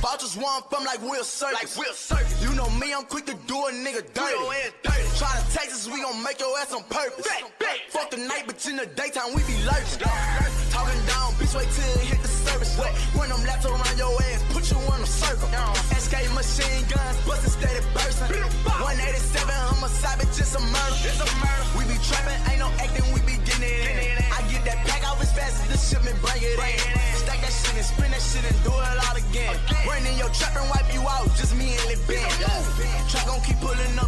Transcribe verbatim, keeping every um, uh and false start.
Vultures want from like Will Circus. Like Will Circus. You know me, I'm quick to do a nigga dirty. dirty. Try to take us, we gon' make your ass on purpose. Back, back. Fuck the night, but in the daytime we be lurking. Talking down, bitch, wait till it hit the surface. Run them laps around your ass, put you on a circle. S K machine guns, bustin' steady burstin'. one eighty-seven homicide, bitch, it's a murder. It's a murder. We be trappin', ain't no acting, we be getting it in. I get that pack off as fast as the shipment, bring it in. Stack that shit and spin that shit and do it all again. Run in your trap and wipe you out, just me and Lil Ben. Trap gon' keep pullin'